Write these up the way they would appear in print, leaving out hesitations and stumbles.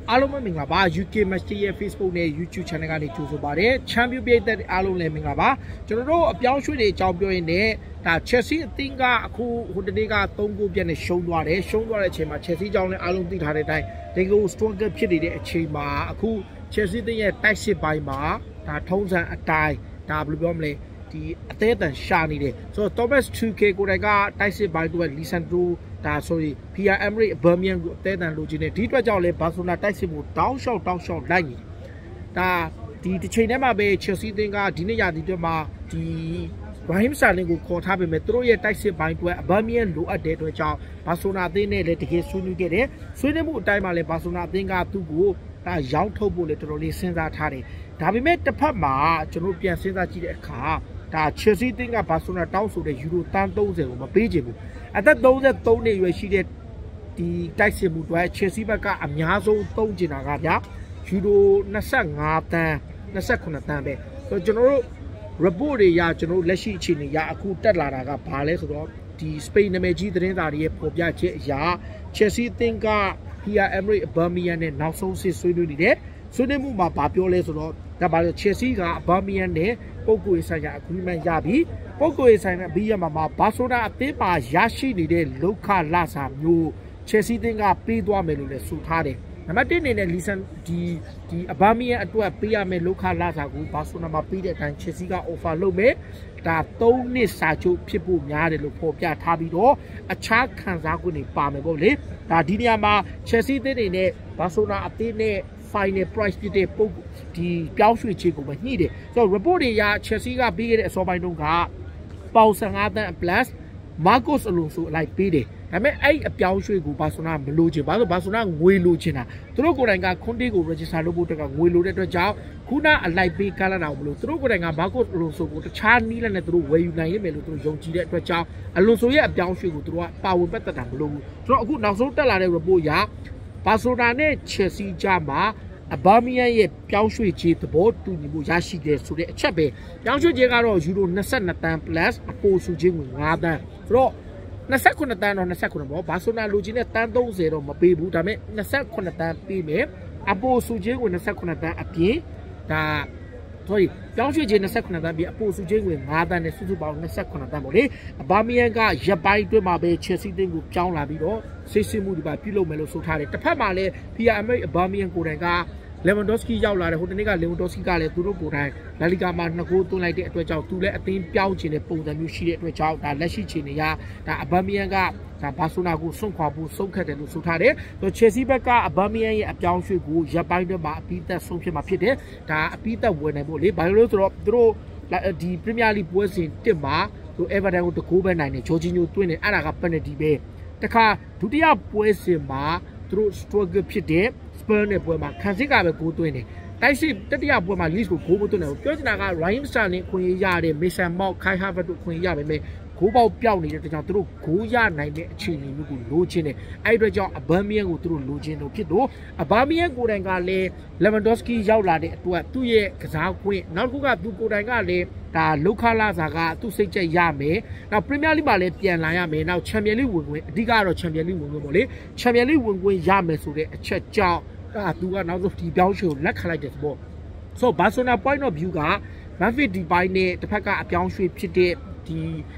အားလုံးပဲမင်္ဂလာပါ UK Match ရဲ့ Facebook နဲ့ YouTube Channel ကနေကြိုဆိုပါတယ် Champion ပြည်သက်အားလုံးလည်းမင်္ဂလာပါကျွန်တော်တို့အပြောင်းရွှေ့တွေအကြောင်းပြောရင်းနဲ့ဒါ Chelsea အသင်းကအခုဟိုတနေ့က3 ဂိုးပြတ်နဲ့ရှုံးသွားတယ်ရှုံးသွားတဲ့အချိန်မှာ Chelsea အကြောင်းလည်းအားလုံးသိထားတဲ့အတိုင်းဒီကို struggle ဖြစ်နေတဲ့အချိန်မှာအခု Chelsea အသင်းရဲ့တိုက်စစ်ပိုင်းမှာဒါထုံးစံအတိုင်းဒါဘယ်လိုပြောမလဲဒီအသေးအတန်ရှာနေတယ်ဆိုတော့ Thomas Tuchel ကိုယ်တိုင်ကတိုက်စစ်ပိုင်းအတွက် Lisandro ဒါဆိုရင် Pierre Emerick Aubameyang ကိုအသေးအတန်လိုချင်တယ်ဒီအတွက်ကြောင့်လည်း Barcelona တိုက်စစ်မှုတောင်းလျှောက်လိုက်နေဒါဒီတစ်ချိန်တည်းမှာပဲ Chelsea အသင်းကဒီနေ့ရာသီအတွက်မှာဒီ Raheem Sterling ကိုခေါ်ထားပေမဲ့သူတို့ရဲ့တိုက်စစ်ပိုင်းအတွက် Aubameyang လိုအပ်တဲ့အတွက်ကြောင့် Barcelona အသင်းနဲ့လည်းတကယ်ဆွေးနွေးခဲ့တယ်ဆွေးနွေးမှုအတိုင်းမှာလည်း Barcelona အသင်းကသူ့ကိုဒါရောင်းထုတ်ဖို့လည်းတော်တော်လေးစဉ်းစားထားတယ်ဒါပေမဲ့တစ်ဖက်မှာကျွန်တော်ပြန်စဉ်းစားကြည့်တဲ့အခါဒါ Chelsea အသင်းက Barcelona တောင်းဆိုတဲ့ Euro တန်း30ကိုမပေးချင်ဘူးအသက်33နှစ်အရွယ်ရှိတဲ့ဒီတိုက်စစ်မှုတွေ Chelsea ဘက်ကအများဆုံးသုံးချင်တာကဗျာ Euro 25တန်း29တန်းပဲဆိုတော့ကျွန်တော်တို့ report တွေရကျွန်တော်တို့လက်ရှိအခြေအနေရအခုတက်လာတာကဘာလဲဆိုတော့ဒီ Spain နာမည်ကြီးသတင်းစာတွေရဲ့ဖော်ပြချက်အရ Chelsea အသင်းက Pierre Emerick Aubameyang နဲ့နောက်ဆုံးစစ်ဆွေးနွေးနေတယ်ဆွေးနွေးမှုမှာဘာပြောလဲဆိုတော့ဒါပါလို့ Chelsea က Aubameyang နဲ့ပုဂ္ဂိုလ်ဆိုင်ရာ agreement ရပြီပုဂ္ဂိုလ်ဆိုင်ရာအပြီးရမှာ Barcelona အသင်းမှာရရှိနေတဲ့လောက်ခလစာမျိုး Chelsea အသင်းကပေးသွားမယ်လို့လည်းဆိုထားတယ်နံပါတ်1အနေနဲ့ Listen ဒီ Aubameyang အတွက်ပေးရမယ်လောက်ခလစာကို Barcelona မှာပေးတဲ့အတိုင်း Chelsea က offer လုပ်မယ်ဒါ3နှစ်စာချုပ်ဖြစ်ဖို့များတယ်လို့ဖော်ပြထားပြီးတော့အခြားခံစား권တွေပါမယ်ပေါ့လေဒါဒီနေရာမှာ Chelsea အသင်းတွေနဲ့ Barcelona အသင်းနဲ့final price ဖြစ်တဲ့ပုံဒီပြောင်းရွှေ့ခြင်းကိုပဲညှိတယ်ဆိုတော့ report တွေရ Chelsea ကပေးခဲ့တဲ့အစောပိုင်းတုန်းကပေါင်15တန်း plus Marcos Alonso အလိုက်ပေးတယ်ဒါပေမဲ့အဲ့အပြောင်းရွှေ့ကို Barcelona မလိုချင်ဘာလို့ Barcelona ငွေလိုချင်တာသူတို့ကိုယ်တိုင်က Conte ကို register လုပ်ဖို့အတွက်ကငွေလိုတဲ့အတွက်ကြောင့်ခုနအလိုက်ပေးကမ်းလာတာမလို့သူတို့ကိုယ်တိုင်က Marcos Alonso ကိုတခြားနီးလက်နဲ့သူတို့ဝယ်ယူနိုင်ရမယ်လို့သူတို့ယုံကြည်တဲ့အတွက်ကြောင့် Alonso ရဲ့အပြောင်းရွှေ့ကိုသူတို့ကပါဝင်ပတ်သက်တာမလို့ဘူးဆိုတော့အခုနောက်ဆုံးတက်လာတဲ့ report ရ Barcelona နဲ့ Chelsea ကြားမှာAubameyang ရဲ့ပြောင်းရွှေ့ခြင်းသဘောတူညီမှုရရှိတယ်ဆိုတဲ့အချက်ပဲပြောင်းရွှေ့ခြင်းကတော့ Euro 22တန်း plus အပိုစုခြင်းဝင်5တန်းဆိုတော့29တန်းတော့29ပေါ့ဘာဆိုနာလိုချင်တဲ့တန်း30တော့မပေးဘူးဒါပေမဲ့29တန်းပေးမယ်အပိုစုခြင်းဝင်29တန်းအပြင်ဒါsorryပြောင်းရွှေ့ခြင်း29တန်းပြီးအပိုစုခြင်းဝင်5တန်းနဲ့စုစုပေါင်း29တန်းပေါ့လေAubameyangကရပ်ပိုင်းအတွင်းမှာပဲ Chelsea တင်းကိုပြောင်းလာပြီးတော့စစ်စစ်မှုတွေပါပြုလုပ်မယ်လို့ဆိုထားတယ်တစ်ဖက်မှာလည်း Pierre Emerick Aubameyang ကိုယ်တိုင်ကLewandowski ရောက်လာတယ်ဟိုတနေ့က Lewandowski ကလည်းသူတို့ကိုယ်တိုင် La Liga မှာ2 ဂိုးသွင်းလိုက်တဲ့အတွက်ကြောင့်သူလည်းအသင်းပြောင်းချင်တဲ့ပုံစံမျိုးရှိတဲ့အတွက်ကြောင့်ဒါလက်ရှိချိန်နေရဒါ Aubameyang ကဒါ Barcelona ကိုဆုံးခွာဖို့ဆုံးခတ်တယ်လို့ဆိုထားတယ်ဆို Chelsea ဘက်က Aubameyang ရဲ့အပြောင်းရွှေ့ကိုရပ်ပိုင်းတွေမှာအပြီးသက်ဆုံးဖြစ်မှာဖြစ်တယ်ဒါအပြီးသက်ဝင်နိုင်ဖို့လေဘာလို့လဲဆိုတော့သူတို့ဒီ Premier League ပွဲစဉ်1မှာသူ Everton ကို2 ဂိုးပဲနိုင်တယ် Jorginho သွင်းတယ်အဲ့ဒါက penalty ပဲတခါဒုတိယပွဲစဉ်မှာသူတို့ struggle ဖြစ်တဲ့Spurs နဲ့ပွဲမှာခံစစ်ကပဲဂိုးသွင်းတယ်တိုက်စစ်တတိယပွဲမှာ Leeds ကိုဂိုးမသွင်းတယ်ပြောချင်တာက Raheem Sterling ခွင့်ရတဲ့ Mason Mount Kai Havertz တို့ခွင့်ရပါမယ်ဂိုးပေါက်ပြောက်နေတဲ့အတွက်ကြောင့်သူတို့ဂိုးရနိုင်တဲ့အခြေအနေမျိုးကိုလိုချင်တယ်အဲ့ဒီအတွက်ကြောင့် Aubameyang ကိုသူတို့လိုချင်လို့ဖြစ်တော့ Aubameyang ကိုယ်တိုင်ကလည်း Lewandowski ရောက်လာတဲ့အတွက်သူ့ရဲ့ကစားခွင့်နောက်တစ်ခုကသူကိုယ်တိုင်ကလည်းဒါလောက်ခလာစာကသူ့စိတ်ကြိုက်ရမယ်နောက် Premier League မှာလည်းပြန်လာရမယ်နောက် Champions League ဝင်ခွင့်အဓိကတော့ Champions League ဝင်ခွင့်ပေါ့လေ Champions League ဝင်ခွင့်ရမယ်ဆိုတဲ့အချက်ကြောင့်သူကနောက်ဆုံးဒီပြောင်းရွှေ့ကိုလက်ခံလိုက်တယ်ပေါ့ဆို Barcelona point of view က Memphis Depay နဲ့တစ်ဖက်ကအပြောင်းရွှေ့ဖြစ်တဲ့ဒီ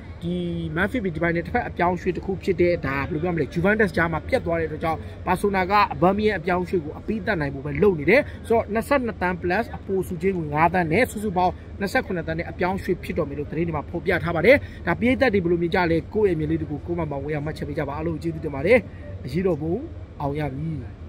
Memphis Depay နဲ့တစ်ဖက်အပြောင်းရွှေ့တစ်ခုဖြစ်တဲ့ဒါဘယ်လိုပြောမလဲ Juventus ကြားမှာပြတ်သွားတဲ့အတွက်ကြောင့် Barcelona က Aubameyang အပြောင်းရွှေ့ကိုအပြီးသတ်နိုင်ဖို့ပဲလုပ်နေတယ်ဆိုတော့22တန်း plus အပိုစုချင်းကို5တန်းနဲ့စုစုပေါင်း29တန်းနဲ့အပြောင်းရွှေ့ဖြစ်တော်မယ်လို့သတင်းတွေမှာဖော်ပြထားပါတယ်ဒါပြည်သက်တွေဘယ်လိုမြင်ကြလဲကိုယ့်ရဲ့အမြင်လေးတွေကိုကိုမမဝေးအောင်မှတ်ချက်ပေးကြပါအားလုံးကျေးဇူးတင်ပါတယ်အရေးတော်ပုံအောင်ရမည်